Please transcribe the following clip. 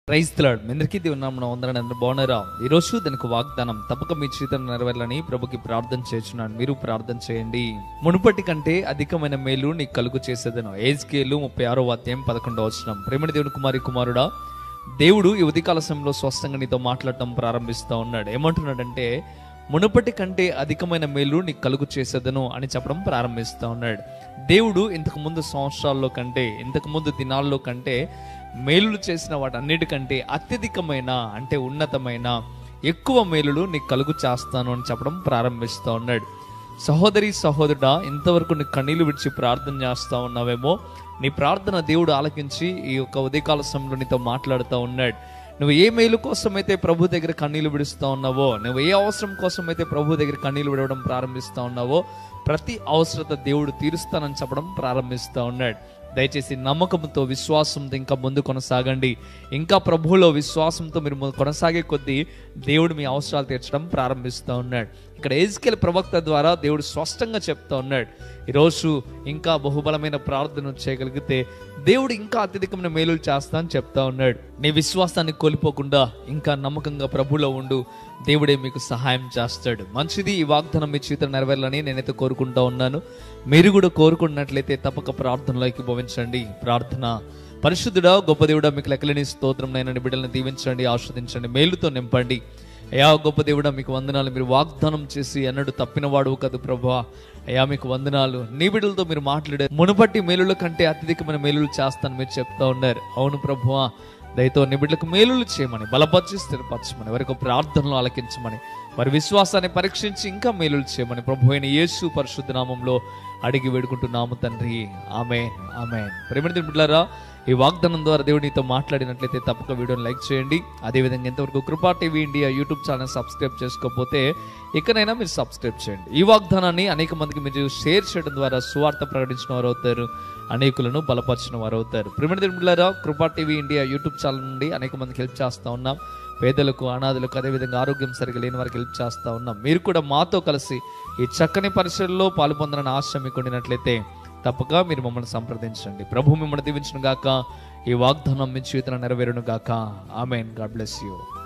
Praise the lord. మీ అందరికీ దేవుని నామమున వందనాలు. అందరూ బాగున్నారా? ఈరోజు దానికి వాగ్దానం తప్పక మీ జీవితంలో నెరవేరాలని ప్రభుకి ప్రార్థన చేస్తున్నాను. మీరు ప్రార్థన చేయండి. మునుపటి కంటే అధికమైన మేలు నీకు కలుగు చేసేదను. ఎహెజ్కేలు 36:11. ప్రేమని దేవుని కుమారుడా, దేవుడు ఈ ఉదయకాల సమయంలో స్పష్టంగా నీతో మాట్లాడటం ప్రారంభిస్తూ ఉన్నాడు. ఏమంటున్నాడంటే, మునుపటి కంటే అధికమైన మేలు నీకు కలుగు చేసేదను అని చెప్పడం ప్రారంభిస్తూ ఉన్నాడు. దేవుడు ఇంతకు ముందు సంవత్సరాల్లో కంటే, ఇంతకు ముందు దినాల్లో కంటే మేలులు చేసిన వాటన్నిటికంటే అత్యధికమైన, అంటే ఉన్నతమైన, ఎక్కువ మేలులు నీకు కలుగు చేస్తాను అని చెప్పడం ప్రారంభిస్తూ ఉన్నాడు. సహోదరి సహోదరుడా, ఇంతవరకు నీ కన్నీళ్లు విడిచి ప్రార్థన చేస్తూ ఉన్నావేమో, నీ ప్రార్థన దేవుడు ఆలకించి ఈ యొక్క ఉదయకాల సమయంలో నీతో మాట్లాడుతూ ఉన్నాడు. నువ్వు ఏ మేలు కోసమైతే ప్రభు దగ్గర కన్నీళ్లు విడుస్తూ ఉన్నావో, నువ్వు ఏ అవసరం కోసమైతే ప్రభు దగ్గర కన్నీళ్లు విడవడం ప్రారంభిస్తూ ఉన్నావో, ప్రతి అవసరత దేవుడు తీరుస్తానని చెప్పడం ప్రారంభిస్తూ ఉన్నాడు. దయచేసి నమ్మకంతో, విశ్వాసంతో ఇంకా ముందు కొనసాగండి. ఇంకా ప్రభువులో విశ్వాసంతో మీరు కొనసాగే కొద్దీ దేవుడు మీ అవసరాలు తీర్చడం ప్రారంభిస్తూ ఉన్నాడు. ఇక్కడ ఎహెజ్కేలు ప్రవక్త ద్వారా దేవుడు స్పష్టంగా చెప్తా ఉన్నాడు, ఈరోజు ఇంకా బహుబలమైన ప్రార్థన చేయగలిగితే దేవుడు ఇంకా అత్యధికమైన మేలులు చేస్తా అని చెప్తా ఉన్నాడు. నీ విశ్వాసాన్ని కోల్పోకుండా ఇంకా నమ్మకంగా ప్రభువులో ఉండు, దేవుడే మీకు సహాయం చేస్తాడు. మంచిది. ఈ వాగ్దానం మీ జీవితం నెరవేరాలని నేనైతే కోరుకుంటా ఉన్నాను. మీరు కూడా కోరుకున్నట్లయితే తప్పక ప్రార్థనలోకి భవించండి. ప్రార్థన. పరిశుద్ధుడా, గొప్ప దేవుడా, మీకు లెక్కలేని స్తోత్రం నైనా బిడ్డలను దీవించండి, ఆస్వాదించండి, మేలుతో నింపండి. అయ్యా గొప్ప దేవుడా, మీకు వందనాలు. మీరు వాగ్దానం చేసి ఎన్నడూ తప్పినవాడు కదా ప్రభువా. అయ్యా మీకు వందనాలు. నీ బిడ్డలతో మీరు మాట్లాడారు. మునుపటి మేలుల కంటే అత్యధికమైన మేలులు చేస్తాను మీరు చెప్తా ఉన్నారు. అవును ప్రభువా, దయతో నీ బిడ్డలకు మేలులు చేయమని, బలపరిచి స్థిరపరచమని, వారికి ప్రార్థనలు ఆలకించమని, వారి విశ్వాసాన్ని పరీక్షించి ఇంకా మేలులు చేయమని ప్రభు అయిన యేసు పరిశుద్ధ నామంలో అడిగి వేడుకుంటున్నాము తండ్రి. ఆమేన్, ఆమేన్. ప్రేమని బిడ్డలారా, ఈ వాగ్దానం ద్వారా దేవుడు నీతో మాట్లాడినట్లయితే తప్పక వీడియోని లైక్ చేయండి. అదేవిధంగా ఇంతవరకు Krupa TV India YouTube channel subscribe చేసుకోకపోతే ఇకనైనా మీరు సబ్స్క్రైబ్ చేయండి. ఈ వాగ్దానాన్ని అనేక మందికి మీరు షేర్ చేయడం ద్వారా సువార్త ప్రకటించిన వారు అవుతారు, అనేకులను బలపరిచిన వారు అవుతారు. ప్రేమని బిడ్డలారా, కృపా టీవీ ఇండియా యూట్యూబ్ ఛానల్ నుండి అనేక మందికి హెల్ప్ చేస్తూ ఉన్నాం. పేదలకు, అనాథలకు, అదేవిధంగా ఆరోగ్యం సరిగా లేని వారికి హెల్ప్ చేస్తూ ఉన్నాం. మీరు కూడా మాతో కలిసి ఈ చక్కని పరిచర్యలో పాల్పొందాలని ఆశ మీకు ఉండినట్లయితే తప్పక మీరు మమ్మల్ని సంప్రదించండి. ప్రభు మిమ్మల్ని దీవించును గాక. ఈ వాగ్దానం మీ జీవితంలో నెరవేరును గాక. ఆమేన్. God bless you.